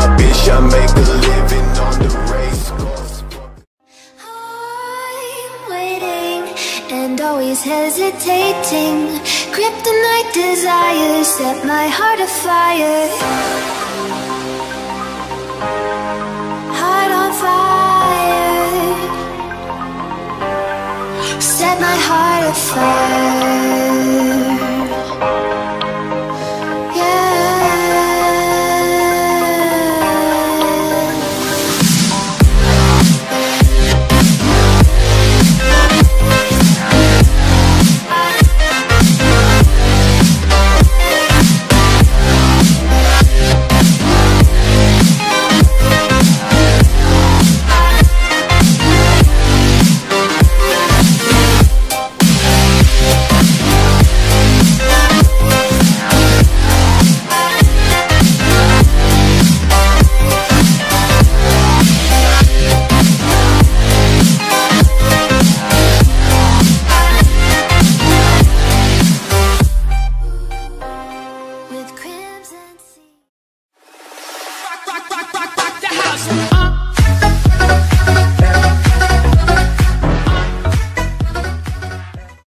my bitch, I make a living on the race course. I'm waiting and always hesitating. Kryptonite desires set my heart afire. Heart on fire. Set my heart afire. Rock the house.